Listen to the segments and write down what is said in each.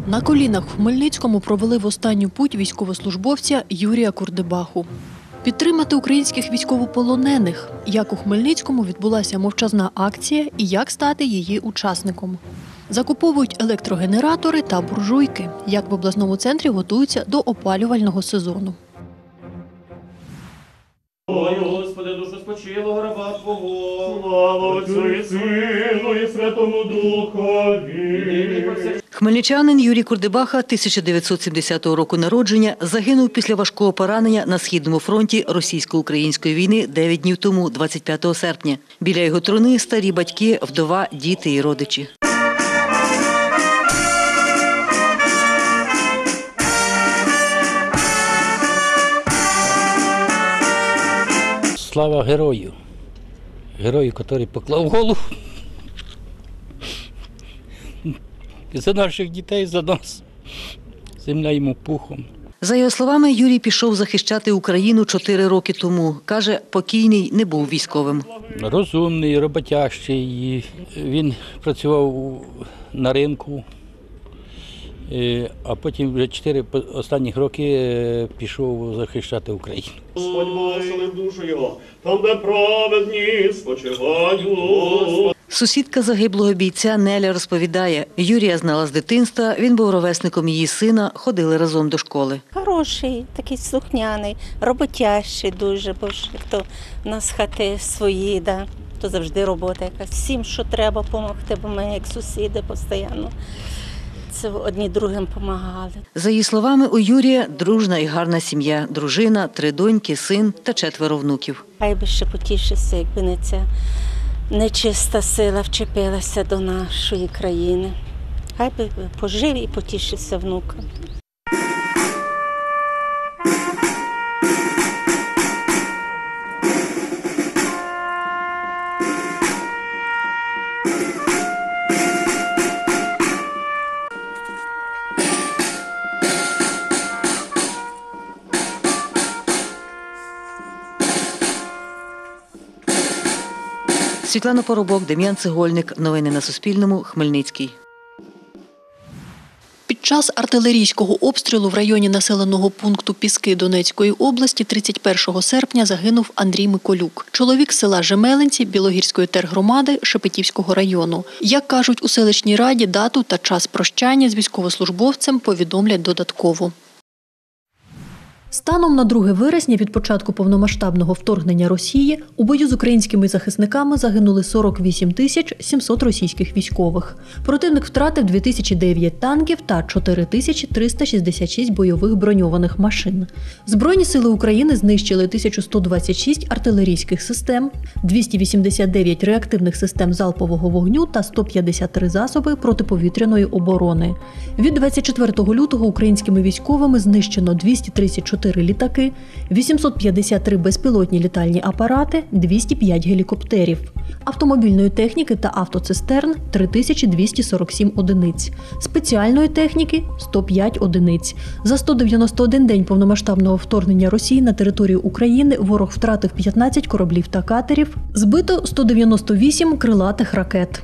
На колінах в Хмельницькому провели в останню путь військовослужбовця Юрія Курдебаху. Підтримати українських військовополонених. Як у Хмельницькому відбулася мовчазна акція і як стати її учасником. Закуповують електрогенератори та буржуйки. Як в обласному центрі готуються до опалювального сезону. Ой, Господи, душу спочилого раба Твого. Слава Отцю і Сину і Святому Духові. Хмельничанин Юрій Курдебаха 1970 року народження загинув після важкого поранення на Східному фронті російсько-української війни 9 днів тому, 25 серпня. Біля його труни старі батьки, вдова, діти і родичі. Слава герою, герою, який поклав голову за наших дітей, за нас, земля йому пухом. За його словами, Юрій пішов захищати Україну 4 роки тому. Каже, покійний не був військовим. Розумний, роботящий, він працював на ринку, а потім вже 4 останніх роки пішов захищати Україну. Господь благословив душу його, там, де праведні спочивають. Сусідка загиблого бійця Неля розповідає, Юрія знала з дитинства, він був ровесником її сина, ходили разом до школи. Хороший, такий слухняний, роботящий дуже, бо ж хто в нас хати свої, да, то завжди робота якась. Всім, що треба, допомогти, бо ми як сусіди постійно. Це одні другим допомагали. За її словами, у Юрія дружна і гарна сім'я, дружина, 3 доньки, син та 4 внуків. Хай би ще потішився, якби не ця нечиста сила вчепилася до нашої країни. Хай би пожив і потішився внукам. Світлана Поробок, Дем'ян Цегольник. Новини на Суспільному. Хмельницький. Під час артилерійського обстрілу в районі населеного пункту Піски Донецької області 31 серпня загинув Андрій Миколюк. Чоловік з села Жемелинці Білогірської тергромади Шепетівського району. Як кажуть у селищній раді, дату та час прощання з військовослужбовцем повідомлять додатково. Станом на 2 вересня від початку повномасштабного вторгнення Росії у бою з українськими захисниками загинули 48 700 російських військових. Противник втратив 2009 танків та 4366 бойових броньованих машин. Збройні сили України знищили 1126 артилерійських систем, 289 реактивних систем залпового вогню та 153 засоби протиповітряної оборони. Від 24 лютого українськими військовими знищено 234 літаки, 853 безпілотні літальні апарати, 205 гелікоптерів. Автомобільної техніки та автоцистерн – 3247 одиниць. Спеціальної техніки – 105 одиниць. За 191 день повномасштабного вторгнення Росії на територію України ворог втратив 15 кораблів та катерів, збито 198 крилатих ракет.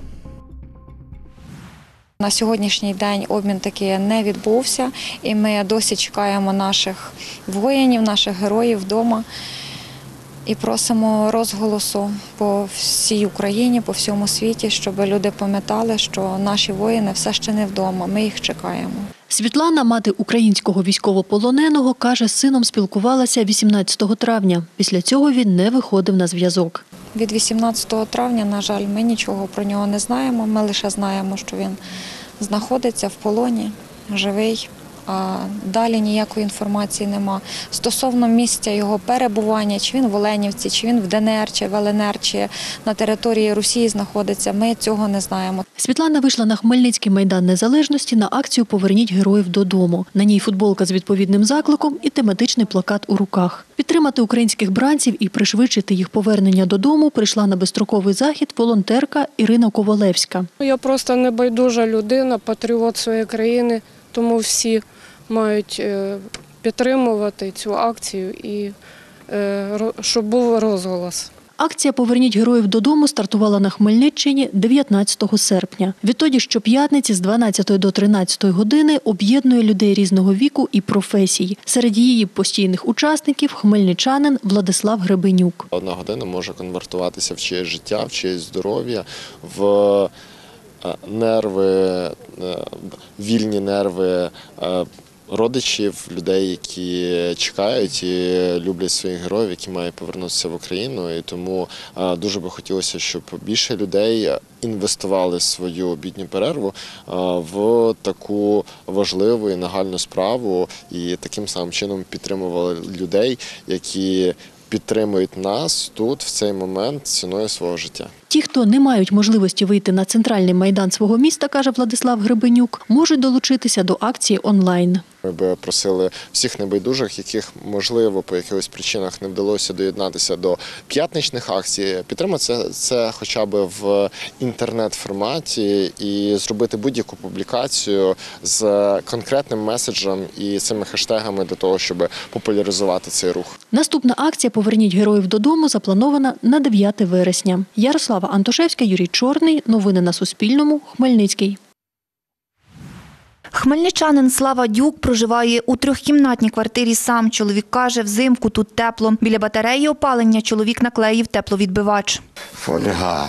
На сьогоднішній день обмін таки не відбувся, і ми досі чекаємо наших воїнів, наших героїв вдома і просимо розголосу по всій Україні, по всьому світі, щоб люди пам'ятали, що наші воїни все ще не вдома, ми їх чекаємо. Світлана, мати українського військовополоненого, каже, з сином спілкувалася 18 травня. Після цього він не виходив на зв'язок. Від 18 травня, на жаль, ми нічого про нього не знаємо. Ми лише знаємо, що він знаходиться в полоні, живий, а далі ніякої інформації нема. Стосовно місця його перебування, чи він в Оленівці, чи він в ДНР, чи в ЛНР, чи на території Росії знаходиться, ми цього не знаємо. Світлана вийшла на Хмельницький майдан Незалежності на акцію «Поверніть героїв додому». На ній футболка з відповідним закликом і тематичний плакат у руках. Підтримати українських бранців і пришвидшити їх повернення додому прийшла на безстроковий захід волонтерка Ірина Ковалевська. Я просто небайдужа людина, патріот своєї країни, тому всі мають підтримувати цю акцію і щоб був розголос. Акція «Поверніть героїв додому» стартувала на Хмельниччині 19 серпня. Відтоді щоп'ятниці з 12 до 13 години об'єднує людей різного віку і професій. Серед її постійних учасників – хмельничанин Владислав Гребенюк. Одна година може конвертуватися в чиєсь життя, в чиєсь здоров'я, в нерви, вільні нерви родичів, людей, які чекають і люблять своїх героїв, які мають повернутися в Україну. І тому дуже би хотілося, щоб більше людей інвестували свою обідню перерву в таку важливу і нагальну справу і таким самим чином підтримували людей, які підтримують нас тут, в цей момент, ціною свого життя. Ті, хто не мають можливості вийти на центральний майдан свого міста, каже Владислав Гребенюк, можуть долучитися до акції онлайн. Ми би просили всіх небайдужих, яких, можливо, по якихось причинах не вдалося доєднатися до п'ятничних акцій, підтримати це хоча б в інтернет-форматі і зробити будь-яку публікацію з конкретним меседжем і цими хештегами для того, щоб популяризувати цей рух. Наступна акція «Поверніть героїв додому» запланована на 9 вересня. Ярослава Антошевська, Юрій Чорний. Новини на Суспільному. Хмельницький. Хмельничанин Слава Дюк проживає у трьохкімнатній квартирі сам. Чоловік каже, взимку тут тепло. Біля батареї опалення чоловік наклеїв тепловідбивач. Фольга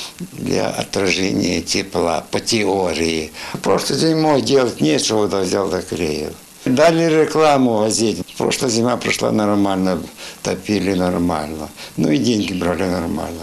для отражения тепла по теории. Просто зимой делать нечего, да взял доклеил. Дали рекламу в газете. Прошлая зима прошла нормально, топили нормально. Ну и деньги брали нормально.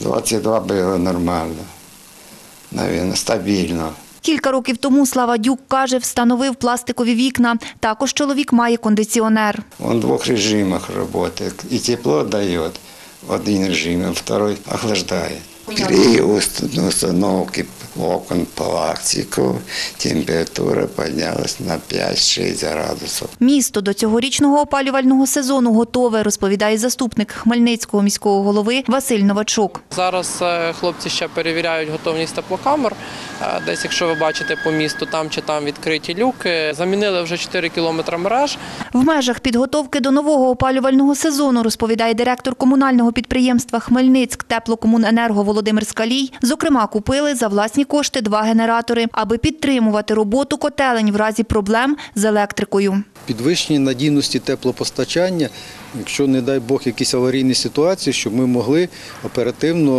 22 было нормально, наверное, стабильно. Кілька років тому Слава Дюк, каже, встановив пластикові вікна. Також чоловік має кондиціонер. Он в 2 режимах работает. И тепло дает в один режим, а второй охлаждает. При установке окон пластику температура піднялась на 5-6 градусів. Місто до цьогорічного опалювального сезону готове, розповідає заступник Хмельницького міського голови Василь Новачук. Зараз хлопці ще перевіряють готовність теплокамер. Десь, якщо ви бачите по місту, там чи там відкриті люки. Замінили вже 4 кілометри мереж. В межах підготовки до нового опалювального сезону, розповідає директор комунального підприємства «Хмельницьк-Теплокомуненерго» Володимир Скалій, зокрема, купили за власні кошти 2 генератори, аби підтримувати роботу котелень в разі проблем з електрикою. Підвищення надійності теплопостачання, якщо, не дай Бог, якісь аварійні ситуації, щоб ми могли оперативно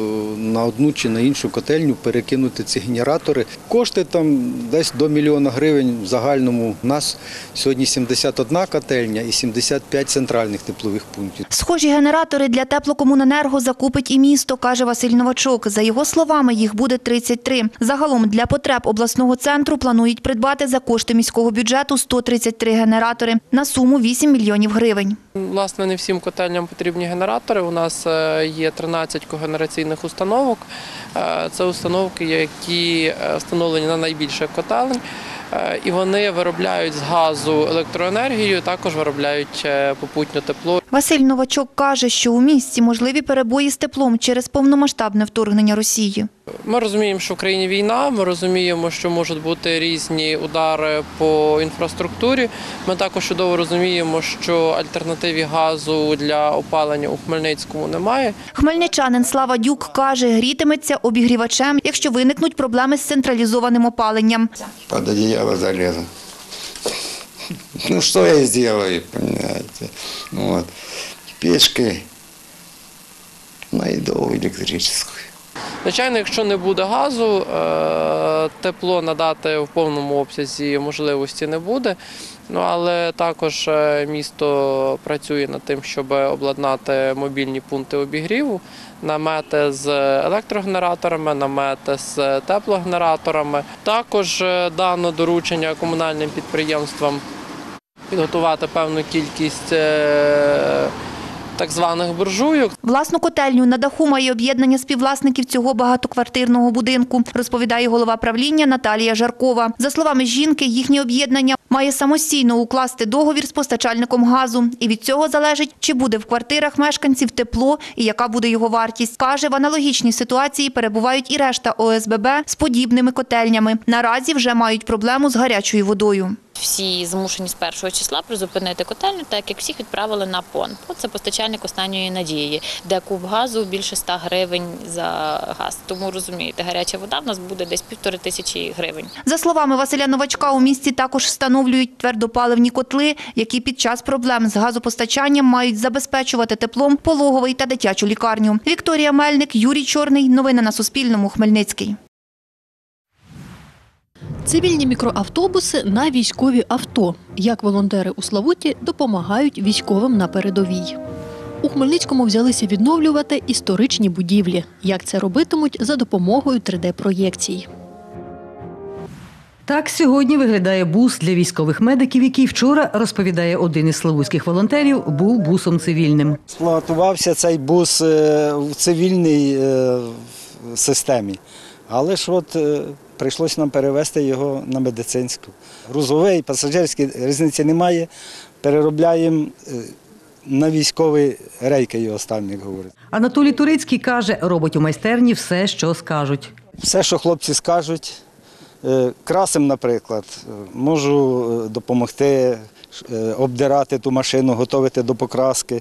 на одну чи на іншу котельню перекинути ці генератори. Кошти там десь до 1 мільйона гривень в загальному. У нас сьогодні 71 котельня і 75 центральних теплових пунктів. Схожі генератори для Теплокомуненерго закупить і місто, каже Василь Новачук. За його словами, їх буде 33. Загалом для потреб обласного центру планують придбати за кошти міського бюджету 133 генератори на суму 8 мільйонів гривень. Власне, не всім котельням потрібні генератори. У нас є 13 когенераційних установок. Це установки, які встановлені на найбільших котелень. І вони виробляють з газу електроенергію, також виробляють попутнє тепло. Василь Новачук каже, що у місті можливі перебої з теплом через повномасштабне вторгнення Росії. Ми розуміємо, що в країні війна, ми розуміємо, що можуть бути різні удари по інфраструктурі. Ми також чудово розуміємо, що альтернативи газу для опалення у Хмельницькому немає. Хмельничанин Слава Дюк каже, грітиметься обігрівачем, якщо виникнуть проблеми з централізованим опаленням. Під одіяло залізу. Ну, що я зроблю, розумієте? Вот. Печки найду електричну. Звичайно, якщо не буде газу, тепло надати в повному обсязі можливості не буде. Але також місто працює над тим, щоб обладнати мобільні пункти обігріву, намети з електрогенераторами, намети з теплогенераторами. Також дано доручення комунальним підприємствам підготувати певну кількість так званих буржуйок. Власну котельню на даху має об'єднання співвласників цього багатоквартирного будинку, розповідає голова правління Наталія Жаркова. За словами жінки, їхнє об'єднання має самостійно укласти договір з постачальником газу. І від цього залежить, чи буде в квартирах мешканців тепло і яка буде його вартість. Каже, в аналогічній ситуації перебувають і решта ОСББ з подібними котельнями. Наразі вже мають проблему з гарячою водою. Всі змушені з 1 числа призупинити котельню, так як всіх відправили на ПОН. ПОН – це постачальник останньої надії, де куб газу більше 100 гривень за газ. Тому, розумієте, гаряча вода в нас буде десь 1500 гривень. За словами Василя Новачка, у місті також встановлюють твердопаливні котли, які під час проблем з газопостачанням мають забезпечувати теплом пологовий та дитячу лікарню. Вікторія Мельник, Юрій Чорний. Новини на Суспільному. Хмельницький. Цивільні мікроавтобуси на військові авто. Як волонтери у Славуті допомагають військовим на передовій. У Хмельницькому взялися відновлювати історичні будівлі. Як це робитимуть за допомогою 3D-проєкцій. Так сьогодні виглядає бус для військових медиків, який вчора, розповідає один із славутських волонтерів, був бусом цивільним. Експлуатувався цей бус в цивільній системі, але ж от прийшлося нам перевести його на медицинську. Грузовий, пасажирський, різниці немає, переробляємо на військові рейки, його ставимо, як говорить. Анатолій Турицький каже, робить у майстерні все, що скажуть. Все, що хлопці скажуть. Красим, наприклад, можу допомогти обдирати ту машину, готувати до покраски.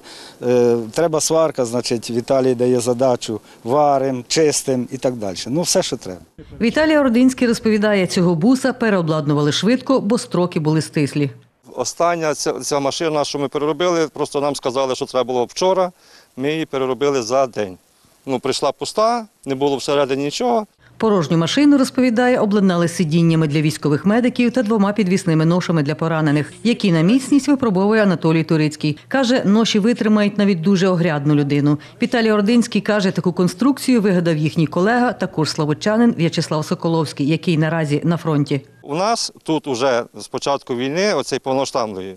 Треба сварка, значить, Віталій дає задачу, варимо, чистимо і так далі. Ну, все, що треба. Віталій Ординський розповідає, цього буса переобладнували швидко, бо строки були стислі. Остання ця машина, що ми переробили, просто нам сказали, що треба було вчора, ми її переробили за день. Прийшла пуста, не було всередині нічого. Порожню машину, розповідає, обладнали сидіннями для військових медиків та 2 підвісними ношами для поранених, які на міцність випробовує Анатолій Турицький. Каже, ноші витримають навіть дуже огрядну людину. Віталій Ординський каже, таку конструкцію вигадав їхній колега, також славутчанин В'ячеслав Соколовський, який наразі на фронті. У нас тут вже з початку війни, оцей повноштамний,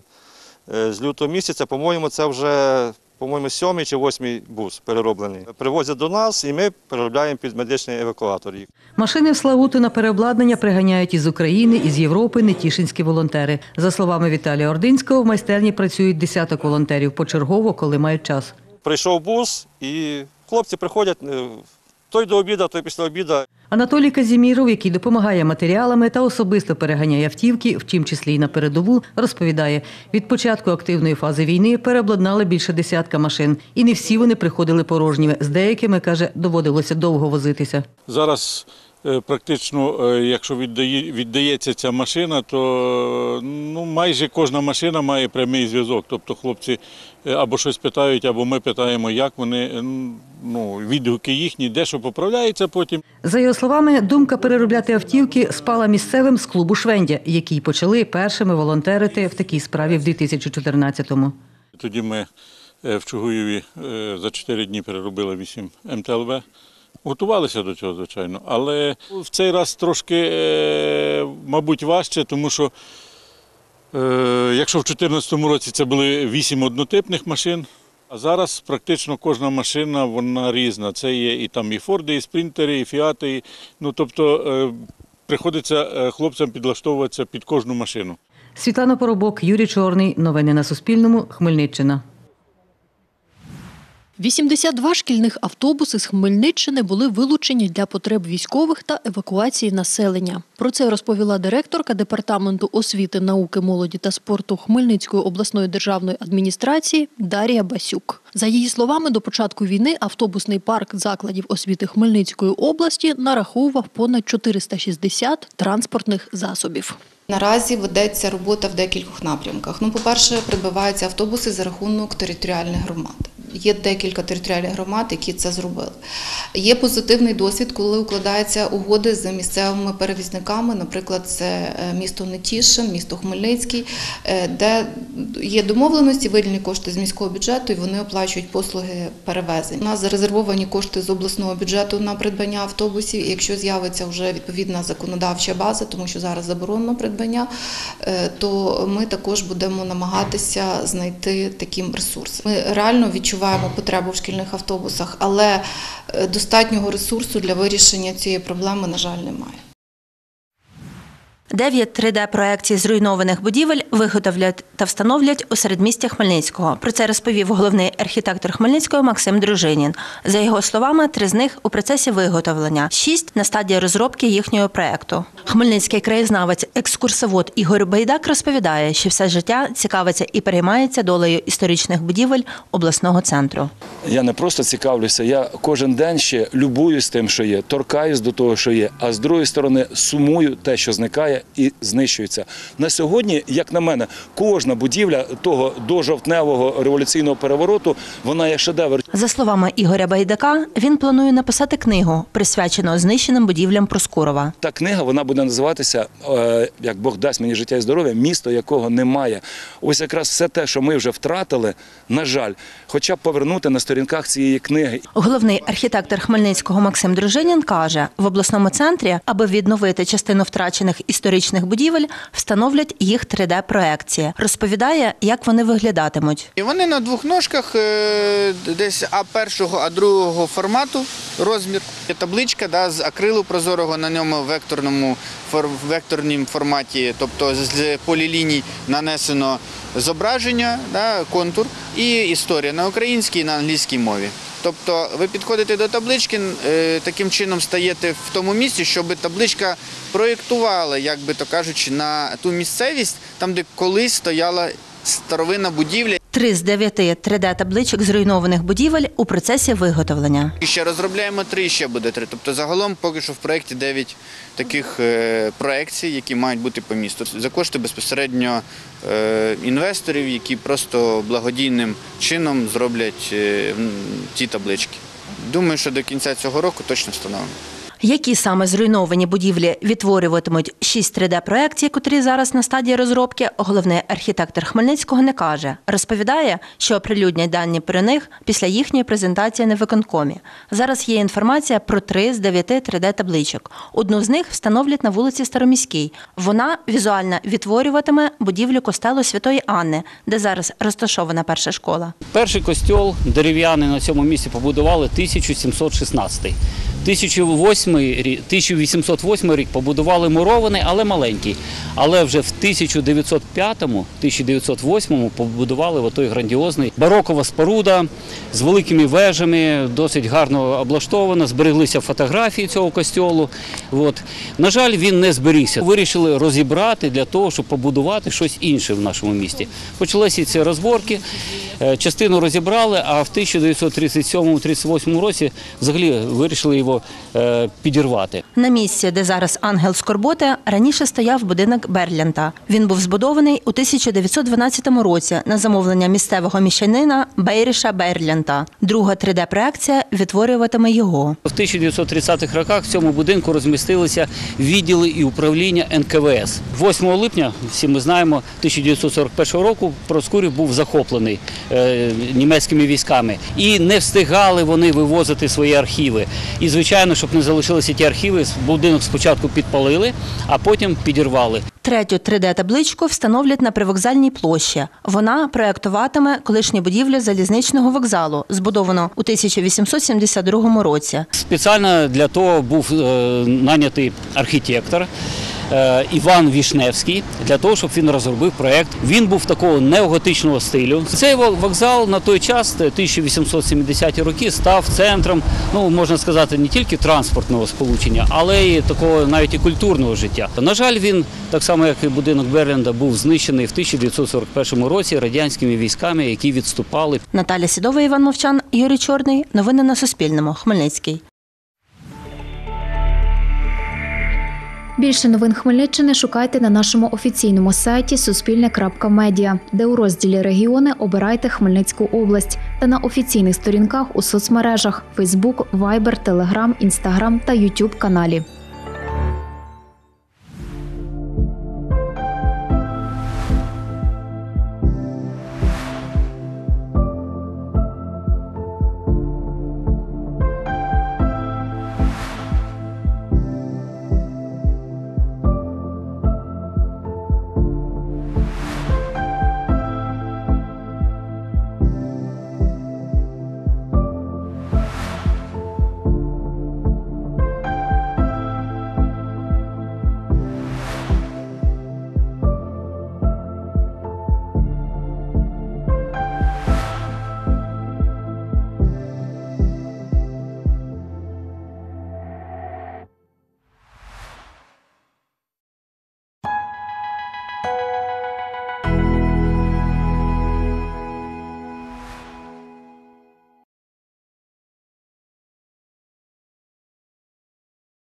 з лютого місяця, по-моєму, це вже 7-й чи 8-й бус перероблений. Привозять до нас і ми переробляємо під медичний евакуатор. Машини в Славуту на переобладнання приганяють із України, із Європи нетішинські волонтери. За словами Віталія Ординського, в майстерні працюють десяток волонтерів почергово, коли мають час. Прийшов бус і хлопці приходять, той до обіду, той після обіду. Анатолій Казіміров, який допомагає матеріалами та особисто переганяє автівки, в тім числі й на передову, розповідає, від початку активної фази війни переобладнали більше десятка машин. І не всі вони приходили порожніми. З деякими, каже, доводилося довго возитися. Зараз практично, якщо віддається ця машина, то майже кожна машина має прямий зв'язок. Тобто хлопці або щось питають, або ми питаємо, як вони, відгуки їхні, дещо поправляється потім. За його словами, думка переробляти автівки спала місцевим з клубу «Швендя», які почали першими волонтерити в такій справі в 2014-му. Тоді ми в Чугуєві за 4 дні переробили 8 МТЛБ. Готувалися до цього, звичайно, але в цей раз трошки, мабуть, важче, тому що якщо в 2014 році це були 8 однотипних машин, а зараз практично кожна машина, вона різна. Це є і Форди, і Спринтери, і Фіати. Тобто приходиться хлопцям підлаштовуватися під кожну машину. Світлана Поробок, Юрій Чорний. Новини на Суспільному. Хмельниччина. 82 шкільних автобуси з Хмельниччини були вилучені для потреб військових та евакуації населення. Про це розповіла директорка Департаменту освіти, науки, молоді та спорту Хмельницької обласної державної адміністрації Дар'я Басюк. За її словами, до початку війни автобусний парк закладів освіти Хмельницької області нараховував понад 460 транспортних засобів. Наразі ведеться робота в декількох напрямках. По-перше, придбаваються автобуси за рахунок територіальних громад. Є декілька територіальних громад, які це зробили. Є позитивний досвід, коли укладаються угоди з місцевими перевізниками, наприклад, це місто Нетішин, місто Хмельницький, де є домовленості, виділені кошти з міського бюджету, і вони оплачують послуги перевезень. У нас зарезервовані кошти з обласного бюджету на придбання автобусів, і якщо з'явиться вже відповідна законодавча база, тому що зараз заборонено придбання, то ми також будемо намагатися знайти такі ресурси. Ми реально відчуваємо потребу в шкільних автобусах, але достатнього ресурсу для вирішення цієї проблеми, на жаль, немає. 9 3D-проекцій зруйнованих будівель виготовлять та встановлять у середмісті Хмельницького. Про це розповів головний архітектор Хмельницького Максим Дружинін. За його словами, 3 з них у процесі виготовлення, 6 – на стадії розробки їхнього проекту. Хмельницький краєзнавець, екскурсовод Ігор Байдак розповідає, що все життя цікавиться і переймається долею історичних будівель обласного центру. Я не просто цікавлюся, я кожен день ще любуюсь тим, що є, торкаюсь до того, що є, а з другої сторони сумую те, що зникає і знищується. На сьогодні, як на мене, кожна будівля того дожовтневого революційного перевороту, вона є шедевр. За словами Ігоря Байдака, він планує написати книгу, присвячену знищеним будівлям Проскурова. Та книга, вона буде називатися, як Бог дасть мені життя і здоров'я, «Місто, якого немає». Ось якраз все те, що ми вже втратили, на жаль, хоча б повернути на сторінках цієї книги. Головний архітектор Хмельницького Максим Дружинін каже, в обласному центрі, аби відновити частину втрачених історичних будівель, встановлять їх 3D-проекції. Розповідає, як вони виглядатимуть. І вони на 2 ножках, десь А1, А2 формату, розмір. Є табличка з акрилу прозорого, на ньому в векторному форматі, тобто з поліліній нанесено зображення, контур і історія на українській і на англійській мові. Тобто ви підходите до таблички, таким чином стаєте в тому місці, щоб табличка проєктувала, як би то кажучи, на ту місцевість, там, де колись стояла старовинна будівля. 3 з 9 3D-табличок зруйнованих будівель у процесі виготовлення. І ще розробляємо 3, і ще буде 3. Тобто загалом поки що в проєкті 9 таких проекцій, які мають бути по місту. За кошти безпосередньо інвесторів, які просто благодійним чином зроблять ті таблички. Думаю, що до кінця цього року точно встановимо. Які саме зруйновані будівлі відтворюватимуть 6 3D-проекцій, котрі зараз на стадії розробки, головний архітектор Хмельницького не каже. Розповідає, що оприлюднять дані про них після їхньої презентації на виконкомі. Зараз є інформація про 3 з 9 3D-табличок. Одну з них встановлять на вулиці Староміській. Вона візуально відтворюватиме будівлю костелу Святої Анни, де зараз розташована перша школа. Перший костьол дерев'яний на цьому місці побудували 1716. 1808 рік побудували мурований, але маленький. Але вже в 1905-1908 побудували отой грандіозний барокова споруда з великими вежами, досить гарно облаштована, збереглися фотографії цього костьолу. На жаль, він не зберігся. Вирішили розібрати для того, щоб побудувати щось інше в нашому місті. Почалися ці розборки, частину розібрали, а в 1937-1938 році взагалі вирішили його підірвати. На місці, де зараз ангел Скорботи, раніше стояв будинок Берлянта. Він був збудований у 1912 році на замовлення місцевого міщанина Бейріша Берлянта. Друга 3D-проекція відтворюватиме його. В 1930-х роках в цьому будинку розмістилися відділи і управління НКВС. 8 липня, всі ми знаємо, 1941 року Проскурів був захоплений німецькими військами. І не встигали вони вивозити свої архіви. І, звичайно, щоб не залишилися ті архіви, будинок спочатку підпалили, а потім підірвали. Третю 3D-табличку встановлять на Привокзальній площі. Вона проєктуватиме колишню будівлю залізничного вокзалу, збудовану у 1872 році. Спеціально для того був нанятий архітектор Іван Вішневський, для того, щоб він розробив проєкт. Він був такого неоготичного стилю. Цей вокзал на той час, 1870-ті роки, став центром, можна сказати, не тільки транспортного сполучення, але й такого навіть і культурного життя. На жаль, він, так само як і будинок Берлянта, був знищений в 1941 році радянськими військами, які відступали. Наталя Сідова, Іван Мовчан, Юрій Чорний. Новини на Суспільному. Хмельницький. Більше новин Хмельниччини шукайте на нашому офіційному сайті suspilne.media, де у розділі «Регіони» обирайте Хмельницьку область та на офіційних сторінках у соцмережах – Facebook, Viber, Telegram, Instagram та YouTube каналі.